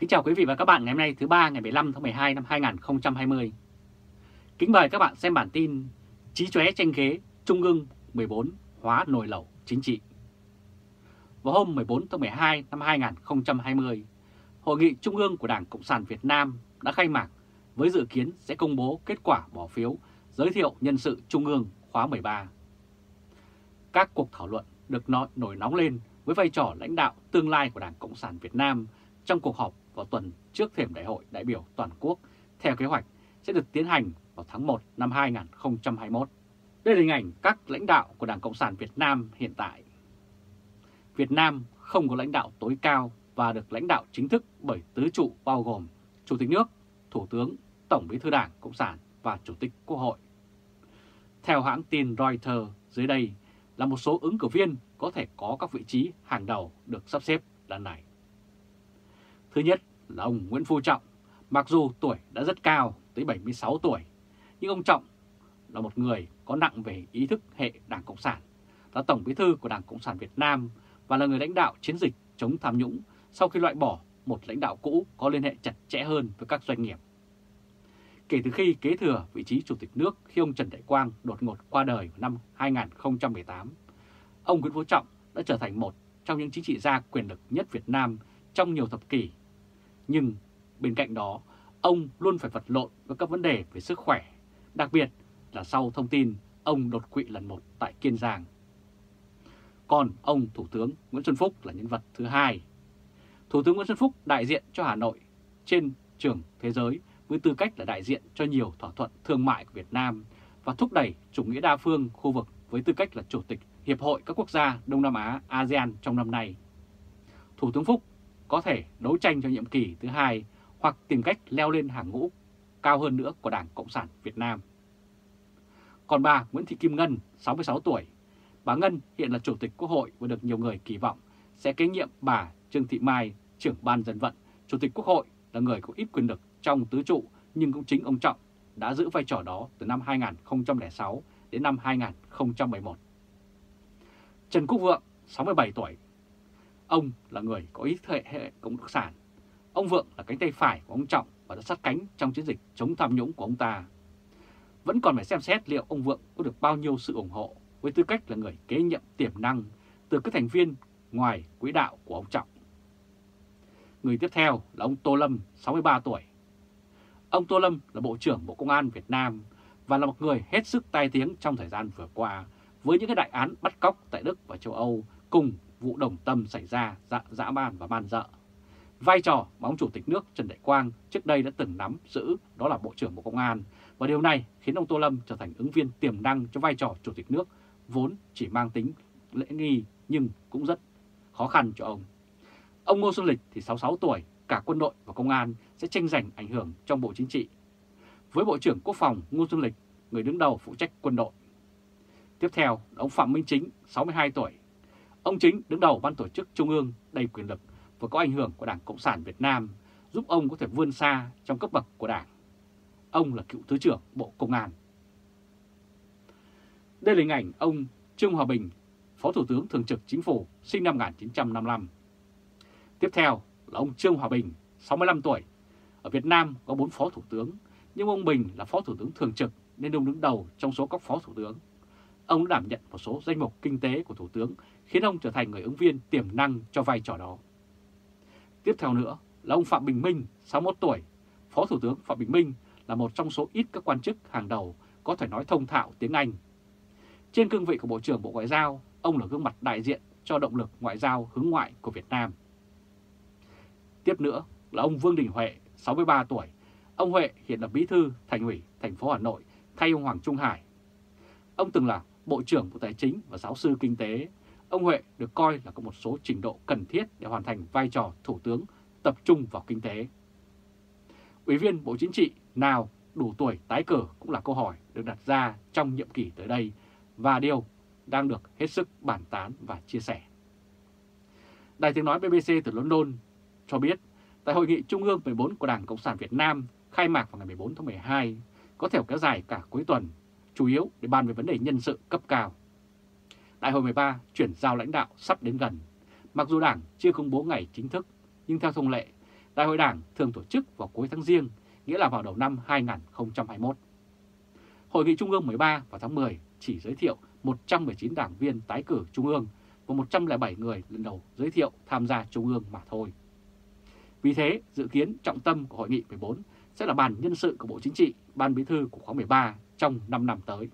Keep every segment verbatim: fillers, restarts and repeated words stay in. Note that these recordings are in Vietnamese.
Kính chào quý vị và các bạn ngày hôm nay thứ ba ngày mười lăm tháng mười hai năm hai nghìn không trăm hai mươi. Kính mời các bạn xem bản tin Chí chóe tranh ghế Trung ương mười bốn hóa nồi lẩu chính trị. Vào hôm mười bốn tháng mười hai năm hai nghìn không trăm hai mươi, Hội nghị Trung ương của Đảng Cộng sản Việt Nam đã khai mạc với dự kiến sẽ công bố kết quả bỏ phiếu giới thiệu nhân sự Trung ương khóa mười ba. Các cuộc thảo luận được nổi nóng lên với vai trò lãnh đạo tương lai của Đảng Cộng sản Việt Nam trong cuộc họp vào tuần trước thềm Đại hội đại biểu toàn quốc theo kế hoạch sẽ được tiến hành vào tháng một năm hai nghìn không trăm hai mươi mốt. Đây là hình ảnh các lãnh đạo của Đảng Cộng sản Việt Nam hiện tại. Việt Nam không có lãnh đạo tối cao và được lãnh đạo chính thức bởi tứ trụ bao gồm Chủ tịch nước, Thủ tướng, Tổng Bí thư Đảng Cộng sản và Chủ tịch Quốc hội. Theo hãng tin Reuters, dưới đây là một số ứng cử viên có thể có các vị trí hàng đầu được sắp xếp lần này. Thứ nhất là ông Nguyễn Phú Trọng. Mặc dù tuổi đã rất cao, tới bảy mươi sáu tuổi, nhưng ông Trọng là một người có nặng về ý thức hệ Đảng Cộng sản, là Tổng Bí thư của Đảng Cộng sản Việt Nam và là người lãnh đạo chiến dịch chống tham nhũng sau khi loại bỏ một lãnh đạo cũ có liên hệ chặt chẽ hơn với các doanh nghiệp. Kể từ khi kế thừa vị trí Chủ tịch nước khi ông Trần Đại Quang đột ngột qua đời vào năm hai nghìn không trăm mười tám, ông Nguyễn Phú Trọng đã trở thành một trong những chính trị gia quyền lực nhất Việt Nam trong nhiều thập kỷ. Nhưng bên cạnh đó, ông luôn phải vật lộn với các vấn đề về sức khỏe, đặc biệt là sau thông tin ông đột quỵ lần một tại Kiên Giang. Còn ông Thủ tướng Nguyễn Xuân Phúc là nhân vật thứ hai. Thủ tướng Nguyễn Xuân Phúc đại diện cho Hà Nội trên trường thế giới với tư cách là đại diện cho nhiều thỏa thuận thương mại của Việt Nam và thúc đẩy chủ nghĩa đa phương khu vực với tư cách là Chủ tịch Hiệp hội các quốc gia Đông Nam Á a sê an trong năm nay. Thủ tướng Phúc có thể đấu tranh cho nhiệm kỳ thứ hai hoặc tìm cách leo lên hàng ngũ cao hơn nữa của Đảng Cộng sản Việt Nam. Còn bà Nguyễn Thị Kim Ngân, sáu mươi sáu tuổi, bà Ngân hiện là Chủ tịch Quốc hội và được nhiều người kỳ vọng sẽ kế nhiệm bà Trương Thị Mai, trưởng ban dân vận, Chủ tịch Quốc hội, là người có ít quyền lực trong tứ trụ, nhưng cũng chính ông Trọng đã giữ vai trò đó từ năm hai nghìn không trăm lẻ sáu đến năm hai nghìn không trăm mười một. Trần Quốc Vượng, sáu mươi bảy tuổi, ông là người có ít hệ hệ cộng sản. Ông Vượng là cánh tay phải của ông Trọng và đã sát cánh trong chiến dịch chống tham nhũng của ông ta. Vẫn còn phải xem xét liệu ông Vượng có được bao nhiêu sự ủng hộ với tư cách là người kế nhiệm tiềm năng từ các thành viên ngoài quỹ đạo của ông Trọng. Người tiếp theo là ông Tô Lâm, sáu mươi ba tuổi. Ông Tô Lâm là Bộ trưởng Bộ Công an Việt Nam và là một người hết sức tai tiếng trong thời gian vừa qua với những cái đại án bắt cóc tại Đức và châu Âu cùng vụ Đồng Tâm xảy ra dã, dã man và man dợ. Vai trò mà ông Chủ tịch nước Trần Đại Quang trước đây đã từng nắm giữ đó là Bộ trưởng Bộ Công an, và điều này khiến ông Tô Lâm trở thành ứng viên tiềm năng cho vai trò Chủ tịch nước vốn chỉ mang tính lễ nghi nhưng cũng rất khó khăn cho ông. Ông Ngô Xuân Lịch thì sáu mươi sáu tuổi, cả quân đội và công an sẽ tranh giành ảnh hưởng trong Bộ Chính trị. Với Bộ trưởng Quốc phòng Ngô Xuân Lịch, người đứng đầu phụ trách quân đội. Tiếp theo là ông Phạm Minh Chính, sáu mươi hai tuổi. Ông Chính đứng đầu Ban Tổ chức Trung ương đầy quyền lực và có ảnh hưởng của Đảng Cộng sản Việt Nam, giúp ông có thể vươn xa trong cấp bậc của Đảng. Ông là cựu Thứ trưởng Bộ Công an. Đây là hình ảnh ông Trương Hòa Bình, Phó Thủ tướng Thường trực Chính phủ, sinh năm một nghìn chín trăm năm mươi lăm. Tiếp theo là ông Trương Hòa Bình, sáu mươi lăm tuổi. Ở Việt Nam có bốn Phó Thủ tướng, nhưng ông Bình là Phó Thủ tướng Thường trực nên ông đứng đầu trong số các Phó Thủ tướng. Ông đã đảm nhận một số danh mục kinh tế của Thủ tướng, khiến ông trở thành người ứng viên tiềm năng cho vai trò đó. Tiếp theo nữa là ông Phạm Bình Minh, sáu mươi mốt tuổi. Phó Thủ tướng Phạm Bình Minh là một trong số ít các quan chức hàng đầu có thể nói thông thạo tiếng Anh. Trên cương vị của Bộ trưởng Bộ Ngoại giao, ông là gương mặt đại diện cho động lực ngoại giao hướng ngoại của Việt Nam. Tiếp nữa là ông Vương Đình Huệ, sáu mươi ba tuổi. Ông Huệ hiện là Bí thư Thành ủy thành phố Hà Nội thay ông Hoàng Trung Hải. Ông từng là Bộ trưởng Bộ Tài chính và giáo sư kinh tế. Ông Huệ được coi là có một số trình độ cần thiết để hoàn thành vai trò Thủ tướng tập trung vào kinh tế. Ủy viên Bộ Chính trị nào đủ tuổi tái cử cũng là câu hỏi được đặt ra trong nhiệm kỳ tới đây và điều đang được hết sức bàn tán và chia sẻ. Đài tiếng nói bê bê xê từ London cho biết tại Hội nghị Trung ương mười bốn của Đảng Cộng sản Việt Nam khai mạc vào ngày mười bốn tháng mười hai có thể kéo dài cả cuối tuần, chủ yếu để bàn về vấn đề nhân sự cấp cao. Đại hội mười ba chuyển giao lãnh đạo sắp đến gần. Mặc dù Đảng chưa công bố ngày chính thức, nhưng theo thông lệ, Đại hội Đảng thường tổ chức vào cuối tháng Giêng, nghĩa là vào đầu năm hai nghìn không trăm hai mươi mốt. Hội nghị Trung ương mười ba vào tháng mười chỉ giới thiệu một trăm mười chín đảng viên tái cử Trung ương và một trăm lẻ bảy người lần đầu giới thiệu tham gia Trung ương mà thôi. Vì thế, dự kiến trọng tâm của Hội nghị mười bốn sẽ là bàn nhân sự của Bộ Chính trị, Ban Bí thư của khóa mười ba trong năm năm tới.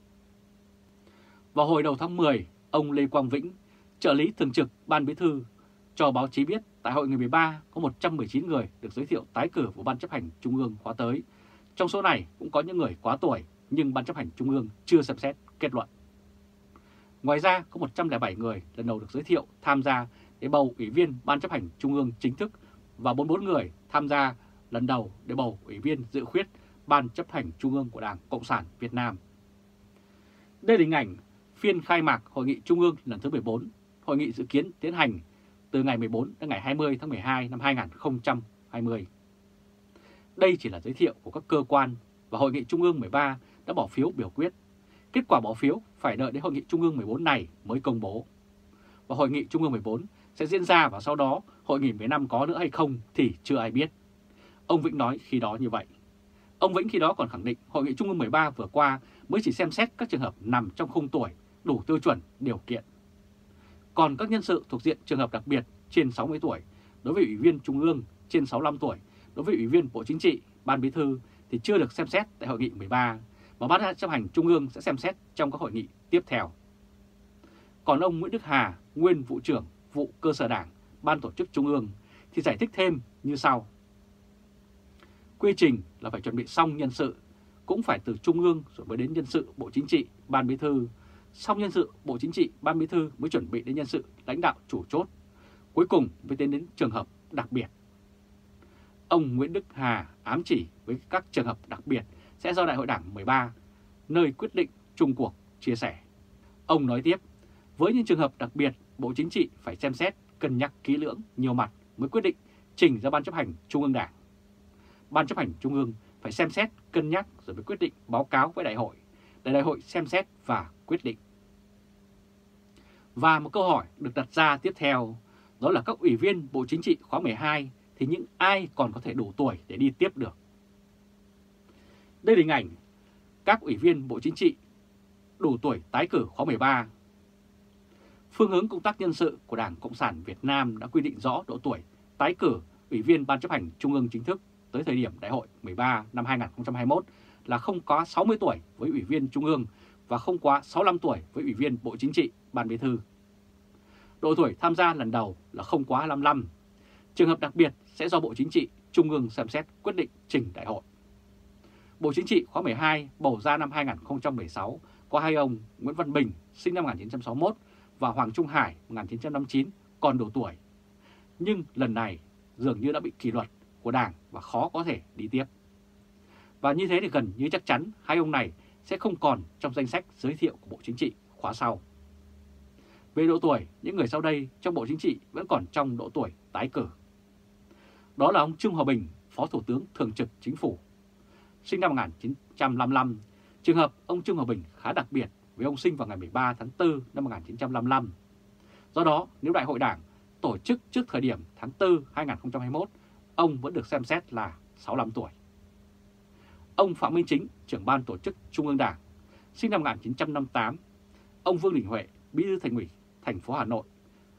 Vào hồi đầu tháng mười, ông Lê Quang Vĩnh, trợ lý thường trực Ban Bí thư, cho báo chí biết tại Hội nghị mười ba có một trăm mười chín người được giới thiệu tái cử vào Ban chấp hành Trung ương khóa tới. Trong số này cũng có những người quá tuổi nhưng Ban chấp hành Trung ương chưa xem xét kết luận. Ngoài ra có một trăm lẻ bảy người lần đầu được giới thiệu tham gia để bầu Ủy viên Ban chấp hành Trung ương chính thức và bốn mươi tư người tham gia lần đầu để bầu Ủy viên dự khuyết Ban chấp hành Trung ương của Đảng Cộng sản Việt Nam. Đây là hình ảnh phiên khai mạc Hội nghị Trung ương lần thứ mười bốn. Hội nghị dự kiến tiến hành từ ngày mười bốn đến ngày hai mươi tháng mười hai năm hai nghìn không trăm hai mươi. Đây chỉ là giới thiệu của các cơ quan và Hội nghị Trung ương mười ba đã bỏ phiếu biểu quyết. Kết quả bỏ phiếu phải đợi đến Hội nghị Trung ương mười bốn này mới công bố. Và Hội nghị Trung ương mười bốn sẽ diễn ra và sau đó Hội nghị mười lăm có nữa hay không thì chưa ai biết. Ông Vĩnh nói khi đó như vậy. Ông Vĩnh khi đó còn khẳng định Hội nghị Trung ương mười ba vừa qua mới chỉ xem xét các trường hợp nằm trong khung tuổi đủ tiêu chuẩn điều kiện. Còn các nhân sự thuộc diện trường hợp đặc biệt trên sáu mươi tuổi, đối với Ủy viên Trung ương trên sáu mươi lăm tuổi, đối với Ủy viên Bộ Chính trị, Ban Bí thư thì chưa được xem xét tại Hội nghị mười ba, mà Ban chấp hành Trung ương sẽ xem xét trong các hội nghị tiếp theo. Còn ông Nguyễn Đức Hà, nguyên vụ trưởng vụ cơ sở Đảng, Ban tổ chức Trung ương thì giải thích thêm như sau. Quy trình là phải chuẩn bị xong nhân sự, cũng phải từ Trung ương rồi mới đến nhân sự Bộ Chính trị, Ban Bí thư. Xong nhân sự Bộ Chính trị, Ban Bí thư mới chuẩn bị đến nhân sự lãnh đạo chủ chốt. Cuối cùng mới tiến đến trường hợp đặc biệt. Ông Nguyễn Đức Hà ám chỉ với các trường hợp đặc biệt sẽ do Đại hội Đảng mười ba, nơi quyết định chung cuộc, chia sẻ. Ông nói tiếp, với những trường hợp đặc biệt, Bộ Chính trị phải xem xét, cân nhắc kỹ lưỡng, nhiều mặt mới quyết định trình ra Ban chấp hành Trung ương Đảng. Ban chấp hành Trung ương phải xem xét, cân nhắc rồi mới quyết định báo cáo với Đại hội, để Đại hội xem xét và quyết định. Và một câu hỏi được đặt ra tiếp theo, đó là các ủy viên Bộ Chính trị khóa mười hai thì những ai còn có thể đủ tuổi để đi tiếp được. Đây là hình ảnh các ủy viên Bộ Chính trị đủ tuổi tái cử khóa mười ba. Phương hướng công tác nhân sự của Đảng Cộng sản Việt Nam đã quy định rõ độ tuổi tái cử ủy viên Ban chấp hành Trung ương chính thức tới thời điểm Đại hội mười ba năm hai nghìn không trăm hai mươi mốt là không quá sáu mươi tuổi với ủy viên Trung ương và không quá sáu mươi lăm tuổi với ủy viên Bộ Chính trị, Ban Bí thư. Độ tuổi tham gia lần đầu là không quá năm mươi lăm. Trường hợp đặc biệt sẽ do Bộ Chính trị, Trung ương xem xét quyết định trình Đại hội. Bộ Chính trị khóa mười hai bầu ra năm hai nghìn không trăm mười sáu có hai ông Nguyễn Văn Bình sinh năm một nghìn chín trăm sáu mươi mốt và Hoàng Trung Hải một nghìn chín trăm năm mươi chín còn đủ tuổi. Nhưng lần này dường như đã bị kỷ luật của Đảng và khó có thể đi tiếp. Và như thế thì gần như chắc chắn hai ông này sẽ không còn trong danh sách giới thiệu của Bộ Chính trị khóa sau. Về độ tuổi, những người sau đây trong Bộ Chính trị vẫn còn trong độ tuổi tái cử. Đó là ông Trương Hòa Bình, Phó Thủ tướng Thường trực Chính phủ, sinh năm một nghìn chín trăm năm mươi lăm. Trường hợp ông Trương Hòa Bình khá đặc biệt vì ông sinh vào ngày mười ba tháng tư năm một nghìn chín trăm năm mươi lăm. Do đó, nếu Đại hội Đảng tổ chức trước thời điểm tháng tư năm hai nghìn không trăm hai mươi mốt, ông vẫn được xem xét là sáu mươi lăm tuổi. Ông Phạm Minh Chính, trưởng ban tổ chức Trung ương Đảng, sinh năm một nghìn chín trăm năm mươi tám. Ông Vương Đình Huệ, Bí thư Thành ủy thành phố Hà Nội,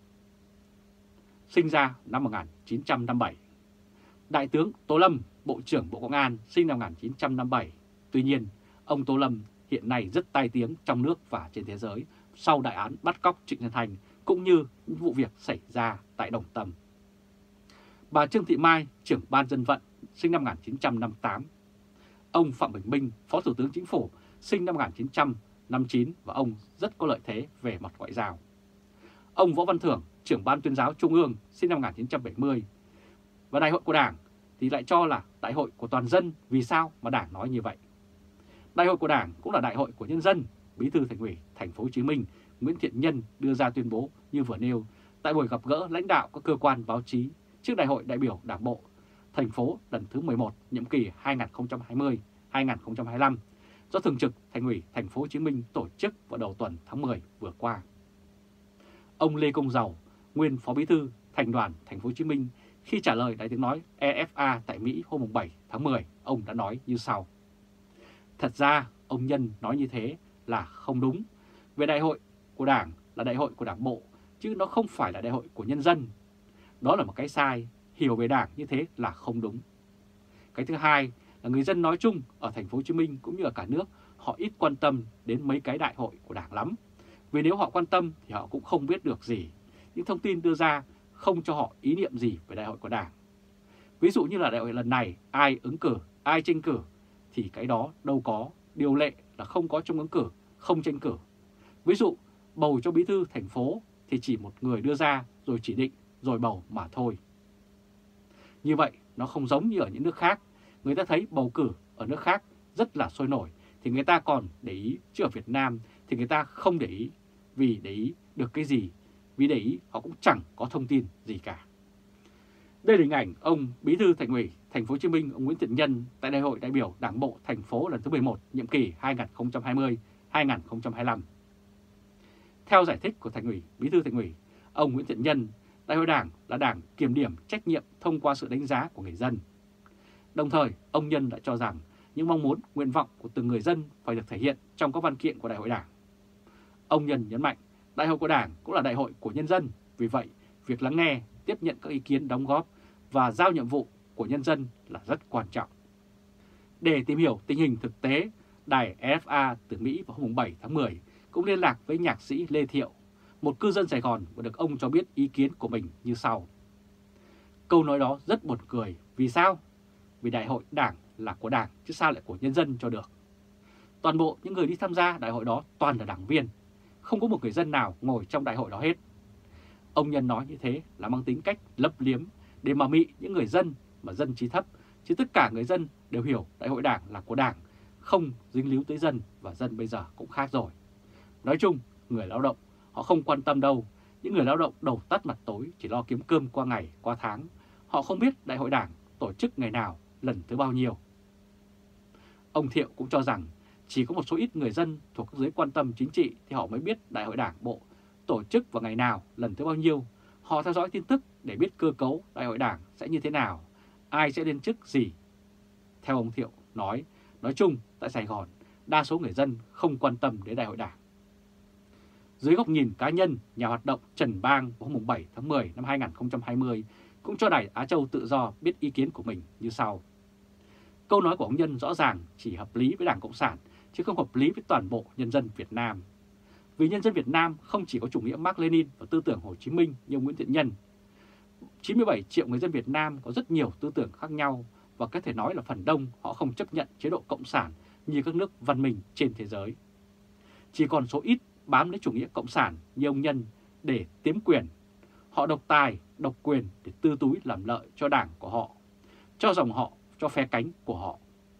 sinh ra năm một nghìn chín trăm năm mươi bảy. Đại tướng Tô Lâm, Bộ trưởng Bộ Công an, sinh năm một nghìn chín trăm năm mươi bảy. Tuy nhiên, ông Tô Lâm hiện nay rất tai tiếng trong nước và trên thế giới sau đại án bắt cóc Trịnh Xuân Thanh cũng như những vụ việc xảy ra tại Đồng Tâm. Bà Trương Thị Mai, trưởng ban dân vận, sinh năm một nghìn chín trăm năm mươi tám. Ông Phạm Bình Minh, Phó Thủ tướng Chính phủ, sinh năm một nghìn chín trăm năm mươi chín và ông rất có lợi thế về mặt ngoại giao. Ông Võ Văn Thưởng, trưởng ban tuyên giáo Trung ương, sinh năm một nghìn chín trăm bảy mươi. Và Đại hội của Đảng thì lại cho là Đại hội của toàn dân. Vì sao mà Đảng nói như vậy? Đại hội của Đảng cũng là đại hội của nhân dân. Bí thư Thành ủy Thành phố Hồ Chí Minh Nguyễn Thiện Nhân đưa ra tuyên bố như vừa nêu tại buổi gặp gỡ lãnh đạo các cơ quan báo chí trước Đại hội đại biểu Đảng bộ thành phố lần thứ mười một nhiệm kỳ hai nghìn không trăm hai mươi đến hai nghìn không trăm hai mươi lăm do Thường trực Thành ủy Thành phố Hồ Chí Minh tổ chức vào đầu tuần tháng mười vừa qua. Ông Lê Công Giàu, nguyên Phó Bí thư Thành đoàn Thành phố Hồ Chí Minh Khi trả lời Đài Tiếng Nói e ép a tại Mỹ hôm bảy tháng mười, ông đã nói như sau. Thật ra, ông Nhân nói như thế là không đúng. Về đại hội của Đảng là đại hội của Đảng bộ, chứ nó không phải là đại hội của nhân dân. Đó là một cái sai, hiểu về Đảng như thế là không đúng. Cái thứ hai là người dân nói chung ở thành phố Hồ Chí Minh cũng như ở cả nước, họ ít quan tâm đến mấy cái đại hội của Đảng lắm. Vì nếu họ quan tâm thì họ cũng không biết được gì. Những thông tin đưa ra không cho họ ý niệm gì về đại hội của Đảng. Ví dụ như là đại hội lần này ai ứng cử, ai tranh cử thì cái đó đâu có, điều lệ là không có trong ứng cử, không tranh cử. Ví dụ bầu cho bí thư thành phố thì chỉ một người đưa ra rồi chỉ định rồi bầu mà thôi. Như vậy nó không giống như ở những nước khác. Người ta thấy bầu cử ở nước khác rất là sôi nổi thì người ta còn để ý, chứ ở Việt Nam thì người ta không để ý. Vì để ý được cái gì? Vì để ý họ cũng chẳng có thông tin gì cả. Đây là hình ảnh ông Bí thư Thành ủy Thành phố Hồ Chí Minh ông Nguyễn Thiện Nhân tại Đại hội đại biểu Đảng bộ thành phố lần thứ mười một nhiệm kỳ hai nghìn không trăm hai mươi đến hai nghìn không trăm hai mươi lăm. Theo giải thích của Thành ủy, Bí thư Thành ủy, ông Nguyễn Thiện Nhân, Đại hội Đảng là Đảng kiểm điểm trách nhiệm thông qua sự đánh giá của người dân. Đồng thời, ông Nhân đã cho rằng những mong muốn, nguyện vọng của từng người dân phải được thể hiện trong các văn kiện của Đại hội Đảng. Ông Nhân nhấn mạnh, Đại hội của Đảng cũng là đại hội của nhân dân, vì vậy, việc lắng nghe, tiếp nhận các ý kiến đóng góp và giao nhiệm vụ của nhân dân là rất quan trọng. Để tìm hiểu tình hình thực tế, đài e ép a từ Mỹ vào hôm bảy tháng mười cũng liên lạc với nhạc sĩ Lê Thiệu, một cư dân Sài Gòn, và được ông cho biết ý kiến của mình như sau. Câu nói đó rất buồn cười, vì sao? Vì đại hội Đảng là của Đảng chứ sao lại của nhân dân cho được. Toàn bộ những người đi tham gia đại hội đó toàn là đảng viên, không có một người dân nào ngồi trong đại hội đó hết. Ông Nhân nói như thế là mang tính cách lấp liếm để mà mị những người dân mà dân trí thấp, chứ tất cả người dân đều hiểu đại hội Đảng là của Đảng, không dính líu tới dân, và dân bây giờ cũng khác rồi. Nói chung, người lao động họ không quan tâm đâu, những người lao động đầu tắt mặt tối chỉ lo kiếm cơm qua ngày, qua tháng. Họ không biết đại hội Đảng tổ chức ngày nào, lần thứ bao nhiêu. Ông Thiệu cũng cho rằng chỉ có một số ít người dân thuộc giới quan tâm chính trị thì họ mới biết đại hội Đảng bộ tổ chức vào ngày nào, lần thứ bao nhiêu. Họ theo dõi tin tức để biết cơ cấu đại hội Đảng sẽ như thế nào, ai sẽ lên chức gì. Theo ông Thiệu nói, nói chung tại Sài Gòn, đa số người dân không quan tâm đến đại hội Đảng. Dưới góc nhìn cá nhân, nhà hoạt động Trần Bang vào hôm bảy tháng mười năm hai nghìn không trăm hai mươi cũng cho đài Á Châu Tự Do biết ý kiến của mình như sau. Câu nói của ông Nhân rõ ràng chỉ hợp lý với Đảng Cộng sản, chứ không hợp lý với toàn bộ nhân dân Việt Nam. Vì nhân dân Việt Nam không chỉ có chủ nghĩa Mác Lênin và tư tưởng Hồ Chí Minh như ông Nguyễn Thiện Nhân. chín mươi bảy triệu người dân Việt Nam có rất nhiều tư tưởng khác nhau, và có thể nói là phần đông họ không chấp nhận chế độ Cộng sản như các nước văn minh trên thế giới. Chỉ còn số ít bám lấy chủ nghĩa Cộng sản như ông Nhân để tiếm quyền. Họ độc tài, độc quyền để tư túi làm lợi cho Đảng của họ, cho dòng họ, cho phe cánh của họ.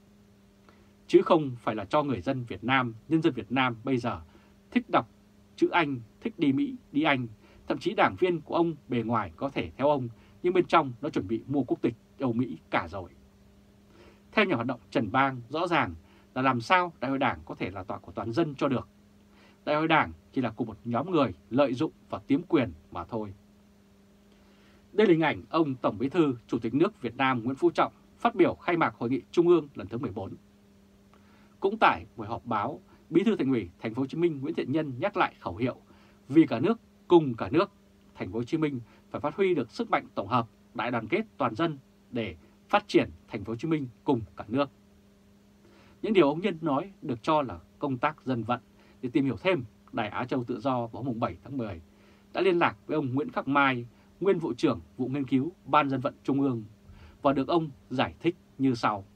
Chứ không phải là cho người dân Việt Nam, nhân dân Việt Nam bây giờ thích đọc chữ Anh, thích đi Mỹ, đi Anh. Thậm chí đảng viên của ông bề ngoài có thể theo ông, nhưng bên trong nó chuẩn bị mua quốc tịch Âu Mỹ cả rồi. Theo nhà hoạt động Trần Bang, rõ ràng là làm sao đại hội Đảng có thể là tọa của toàn dân cho được. Đại hội Đảng chỉ là của một nhóm người lợi dụng và tiếm quyền mà thôi. Đây là hình ảnh ông Tổng Bí thư Chủ tịch nước Việt Nam Nguyễn Phú Trọng phát biểu khai mạc Hội nghị Trung ương lần thứ mười bốn. Cũng tại buổi họp báo, Bí thư Thành ủy Thành phố Hồ Chí Minh Nguyễn Thiện Nhân nhắc lại khẩu hiệu vì cả nước cùng cả nước. Thành phố Hồ Chí Minh phải phát huy được sức mạnh tổng hợp, đại đoàn kết toàn dân để phát triển Thành phố Hồ Chí Minh cùng cả nước. Những điều ông Nhân nói được cho là công tác dân vận. Để tìm hiểu thêm, đài Á Châu Tự Do vào hôm bảy tháng mười đã liên lạc với ông Nguyễn Khắc Mai, nguyên vụ trưởng vụ nghiên cứu Ban Dân vận Trung ương, và được ông giải thích như sau.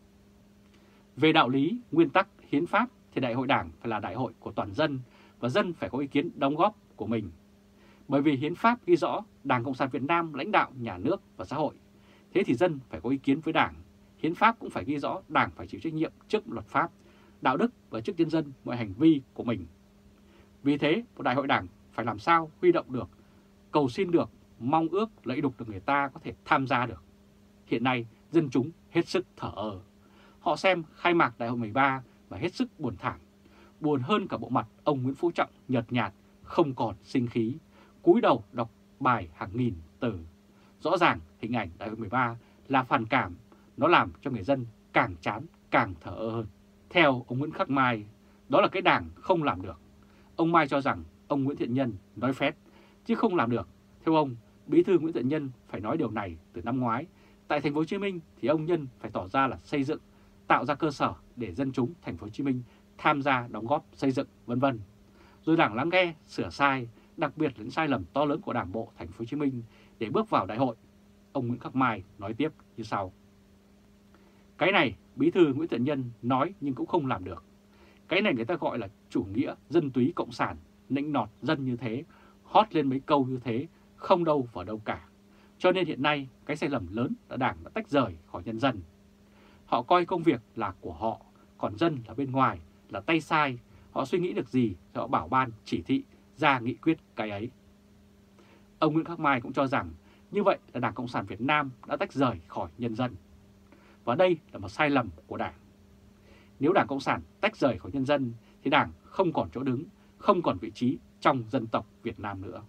Về đạo lý, nguyên tắc, hiến pháp thì đại hội Đảng phải là đại hội của toàn dân, và dân phải có ý kiến đóng góp của mình. Bởi vì hiến pháp ghi rõ Đảng Cộng sản Việt Nam lãnh đạo nhà nước và xã hội, thế thì dân phải có ý kiến với Đảng. Hiến pháp cũng phải ghi rõ Đảng phải chịu trách nhiệm trước luật pháp, đạo đức và trước nhân dân mọi hành vi của mình. Vì thế, một đại hội Đảng phải làm sao huy động được, cầu xin được, mong ước lợi đục được người ta có thể tham gia được. Hiện nay, dân chúng hết sức thở ơ. Họ xem khai mạc đại hội mười ba và hết sức buồn thảm. Buồn hơn cả bộ mặt ông Nguyễn Phú Trọng nhợt nhạt, không còn sinh khí, cúi đầu đọc bài hàng nghìn từ. Rõ ràng hình ảnh Đại hội mười ba là phản cảm, nó làm cho người dân càng chán càng thờ ơ hơn. Theo ông Nguyễn Khắc Mai, đó là cái Đảng không làm được. Ông Mai cho rằng ông Nguyễn Thiện Nhân nói phét chứ không làm được. Theo ông, Bí thư Nguyễn Thiện Nhân phải nói điều này từ năm ngoái. Tại thành phố Hồ Chí Minh thì ông Nhân phải tỏ ra là xây dựng, tạo ra cơ sở để dân chúng thành phố Hồ Chí Minh tham gia đóng góp xây dựng, vân vân. Rồi Đảng lắng nghe, sửa sai, đặc biệt là những sai lầm to lớn của Đảng bộ thành phố Hồ Chí Minh để bước vào đại hội. Ông Nguyễn Khắc Mai nói tiếp như sau: cái này Bí thư Nguyễn Thiện Nhân nói nhưng cũng không làm được. Cái này người ta gọi là chủ nghĩa dân túy cộng sản, nịnh nọt dân như thế, hót lên mấy câu như thế, không đâu vào đâu cả. Cho nên hiện nay cái sai lầm lớn là Đảng đã tách rời khỏi nhân dân. Họ coi công việc là của họ, còn dân là bên ngoài, là tay sai. Họ suy nghĩ được gì thì họ bảo ban chỉ thị ra nghị quyết cái ấy. Ông Nguyễn Khắc Mai cũng cho rằng như vậy là Đảng Cộng sản Việt Nam đã tách rời khỏi nhân dân. Và đây là một sai lầm của Đảng. Nếu Đảng Cộng sản tách rời khỏi nhân dân thì Đảng không còn chỗ đứng, không còn vị trí trong dân tộc Việt Nam nữa.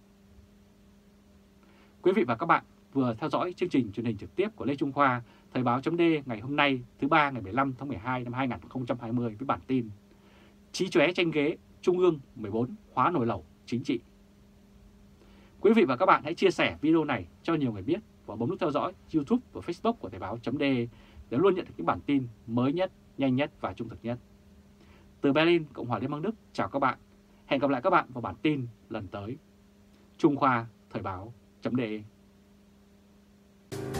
Quý vị và các bạn vừa theo dõi chương trình truyền hình trực tiếp của Lê Trung Khoa, Thời báo chấm D ngày hôm nay thứ ba ngày mười lăm tháng mười hai năm hai nghìn không trăm hai mươi với bản tin Chí chóe tranh ghế, Trung ương mười bốn hóa nồi lẩu chính trị. Quý vị và các bạn hãy chia sẻ video này cho nhiều người biết và bấm nút theo dõi YouTube và Facebook của Thời báo chấm D để luôn nhận được những bản tin mới nhất, nhanh nhất và trung thực nhất. Từ Berlin, Cộng hòa Liên bang Đức, chào các bạn. Hẹn gặp lại các bạn vào bản tin lần tới. Trung Khoa, Thời báo chấm D.